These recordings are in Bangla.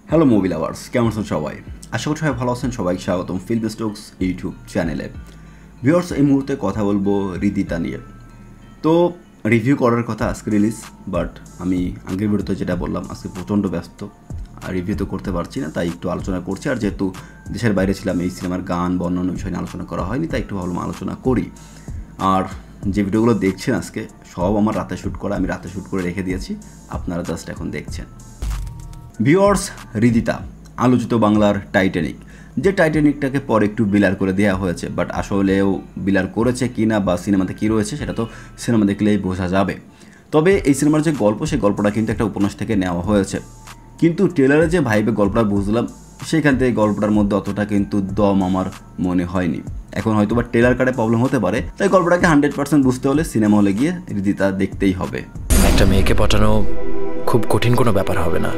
হ্যালো মুভি লাভার্স, কেমন আছেন সবাই? আশা করি সবাই ভালো আছেন। সবাইকে স্বাগতম ফিল্ম স্টক্স ইউটিউব চ্যানেলে। ভিউয়ার্স, এই মুহূর্তে কথা বলবো হৃদিতা নিয়ে। তো রিভিউ করার কথা আজকে রিলিজ, বাট আমি আগের ভিডিওতে যেটা বললাম আজকে প্রচণ্ড ব্যস্ত আর রিভিউ তো করতে পারছি না, তাই একটু আলোচনা করছি। আর যেহেতু দেশের বাইরে ছিলাম, এই সিনেমার গান বা অন্যান্য বিষয় নিয়ে আলোচনা করা হয়নি, তাই একটু ভাবলাম আলোচনা করি। আর যে ভিডিওগুলো দেখছেন আজকে সব আমার রাতে শ্যুট করা, আমি রাতে শ্যুট করে রেখে দিয়েছি, আপনারা জাস্ট এখন দেখছেন। ভিউয়ার্স, হৃদিতা আলোচিত বাংলার টাইটানিক, যে টাইটানিকটাকে পরে একটু বিলার করে দেওয়া হয়েছে, বাট আসলেও বিলার করেছে কি না বা সিনেমাতে কী রয়েছে সেটা তো সিনেমা দেখলেই বোঝা যাবে। তবে এই সিনেমার যে গল্প, সেই গল্পটা কিন্তু একটা উপন্যাস থেকে নেওয়া হয়েছে, কিন্তু ট্রেলারে যে ভাইবে গল্পটা বুঝলাম সেখান থেকে গল্পটার মধ্যে অতটা কিন্তু দম আমার মনে হয়নি। এখন হয়তো বা ট্রেলার কাটে প্রবলেম হতে পারে, তাই গল্পটাকে 100% বুঝতে হলে সিনেমা হলে গিয়ে হৃদিতা দেখতেই হবে। একটা মেয়েকে পটানো খুব কঠিন কোনো ব্যাপার হবে না।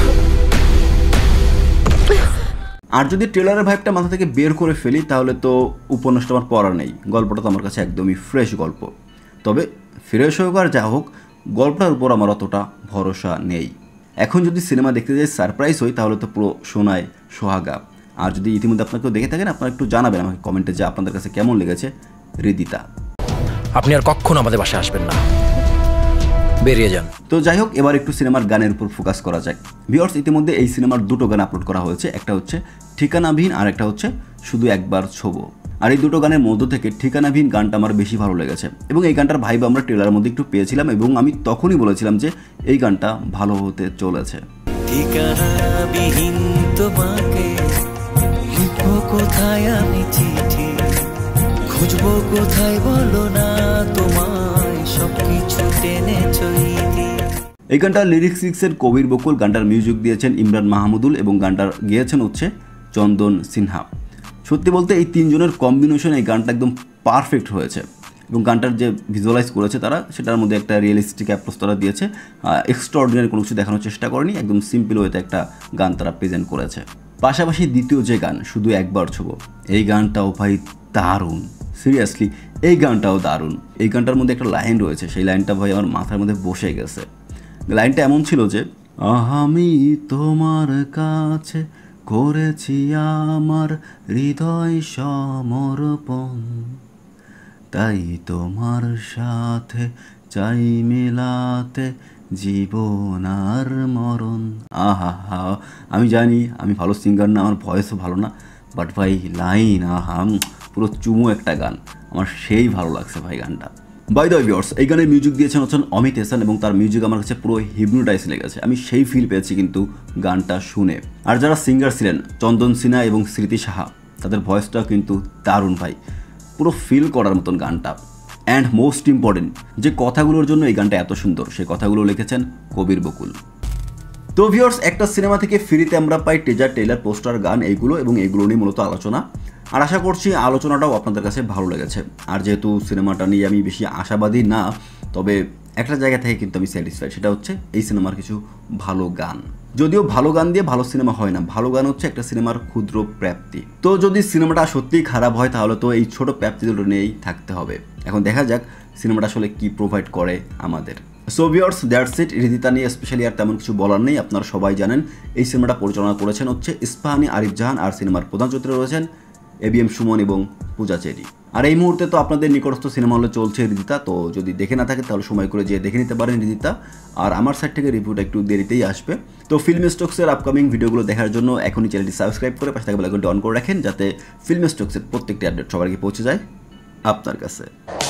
আর যদি ট্রেলারের ভাইবটা মাথা থেকে বের করে ফেলি তাহলে তো উপন্যাসটা আমার পড়া নেই। গল্পটা তো আমার কাছে একদমই ফ্রেশ গল্প। তবে ফ্রেশ হোক আর যা হোক, গল্পটার উপর আমার অতটা ভরসা নেই। এখন যদি সিনেমা দেখতে যাই সারপ্রাইজ হই তাহলে তো পুরো সোনায় সোহাগা। আর যদি ইতিমধ্যে আপনাকেও দেখে থাকেন, আপনারা একটু জানাবেন আমাকে কমেন্টে যে আপনাদের কাছে কেমন লেগেছে হৃদিতা। আপনি আর কখনো আমাদের বাসায় আসবেন না, বেরিয়ে যান। তো যাই হোক, এবার একটু সিনেমার গানের উপর ফোকাস করা যাক। ভিউয়ার্স, ইতিমধ্যে এই সিনেমার দুটো গান আপলোড করা হয়েছে, একটা হচ্ছে ঠিকানাবিহীন আর একটা হচ্ছে শুধু একবার ছোবো। আর এই দুটো গানের মধ্য থেকে ঠিকানাবিহীন গানটা আমার বেশি ভালো লেগেছে, এবং এই গানটার ভাইব আমরা ট্রেলারের মধ্যে একটু পেয়েছিলাম, এবং আমি তখনই বলেছিলাম যে এই গানটা ভালো হতে চলেছে। ঠিকানাবিহীন তোমাকে লিখবো কোথায় আমি চিঠি, খুঁজবো কোথায় বলো না তোমায়, সবকিছু টেনে চইদি। এই গানটার লিরিক্সের কবির বকুল, গানটার মিউজিক দিয়েছেন ইমরান মাহমুদুল এবং গানটার গেয়েছেন হচ্ছে চন্দন সিনহা। সত্যি বলতে এই তিনজনের কম্বিনেশন এই গানটা একদম পারফেক্ট হয়েছে, এবং গানটার যে ভিজুয়ালাইজ করেছে তারা, সেটার মধ্যে একটা রিয়েলিস্টিক অ্যাপ্রোচ তারা দিয়েছে। এক্সট্রাঅর্ডিনারি কোনো কিছু দেখানোর চেষ্টা করেনি, একদম সিম্পল ওয়েতে একটা গান তারা প্রেজেন্ট করেছে। পাশাপাশি দ্বিতীয় যে গান শুধু একবার ছোবো, এই গানটাও ভাই দারুণ। সিরিয়াসলি এই গানটাও দারুণ। এই গানটার মধ্যে একটা লাইন রয়েছে, সেই লাইনটা ভাই আমার মাথার মধ্যে বসে গেছে। লাইনটা এমন ছিল যে, আমি তোমার কাছে করেছি আমার হৃদয় সমর্পণ, তাই তোমার সাথে চাই মেলাতে জীবন আর মরণ। আহা হা, আমি জানি আমি ভালো সিঙ্গার না, আমার ভয়েসও ভালো না, বাট ভাই লাইন আহা, পুরো চুমু একটা গান, আমার সেই ভালো লাগছে ভাই গানটা। বাই দ্য ভিউয়ার্স, এই গানের মিউজিক দিয়েছেন হচ্ছেন অমিত এহসান, এবং তার মিউজিক আমার কাছে পুরো হিপনোটাইজ লেগেছে। আমি সেই ফিল পেয়েছি কিন্তু গানটা শুনে। আর যারা সিঙ্গার ছিলেন চন্দন সিনহা এবং স্মৃতি সাহা, তাদের ভয়েসটাও কিন্তু দারুণ ভাই, পুরো ফিল করার মতন গানটা। অ্যান্ড মোস্ট ইম্পর্টেন্ট, যে কথাগুলোর জন্য এই গানটা এত সুন্দর, সেই কথাগুলো লিখেছেন কবির বকুল। তো ভিউয়ার্স, একটা সিনেমা থেকে ফ্রিতে আমরা পাই টিজার, ট্রেলার, পোস্টার, গান, এইগুলো এবং এইগুলো নিয়ে মূলত আলোচনা। আর আশা করছি আলোচনাটাও আপনাদের কাছে ভালো লেগেছে। আর যেহেতু সিনেমাটা নিয়ে আমি বেশি আশাবাদী না, তবে একটা জায়গা থেকে কিন্তু আমি স্যাটিসফাইড, সেটা হচ্ছে এই সিনেমার কিছু ভালো গান। যদিও ভালো গান দিয়ে ভালো সিনেমা হয় না, ভালো গান হচ্ছে একটা সিনেমার ক্ষুদ্র প্রাপ্তি। তো যদি সিনেমাটা সত্যিই খারাপ হয় তাহলে তো এই ছোট প্রাপ্তিগুলো নিয়েই থাকতে হবে। এখন দেখা যাক সিনেমাটা আসলে কি প্রোভাইড করে আমাদের। So viewers, that's it. Hridita নিয়ে স্পেশালি আর তেমন কিছু বলার নেই। আপনারা সবাই জানেন এই সিনেমাটা পরিচালনা করেছেন হচ্ছে ইস্পাহানি, আরিফ, জাহান, আর সিনেমার প্রধান চরিত্রে রয়েছেন ABM সুমন এবং পূজা চেরি। আর এই মুহূর্তে তো আপনাদের নিকটস্থ সিনেমা হলে চলছে হৃদিতা, তো যদি দেখে না থাকে তাহলে সময় করে যেয়ে দেখে নিতে পারেন হৃদিতা। আর আমার সাইড থেকে রিভিউটা একটু দেরিতেই আসবে। তো ফিল্ম স্টক্সের আপকামিং ভিডিওগুলো দেখার জন্য এখনই চ্যানেলটি সাবস্ক্রাইব করে পাশে থাকা বেল আইকনটি অন করে রাখেন, যাতে ফিল্ম স্টক্সের প্রত্যেকটি আপডেট সবার আগে পৌঁছে যায় আপনার কাছে।